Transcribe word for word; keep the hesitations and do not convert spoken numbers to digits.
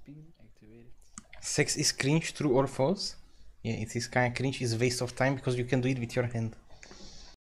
been activated. Sex is cringe, true or false? Yeah, it is kind of cringe. It's a waste of time because you can do it with your hand.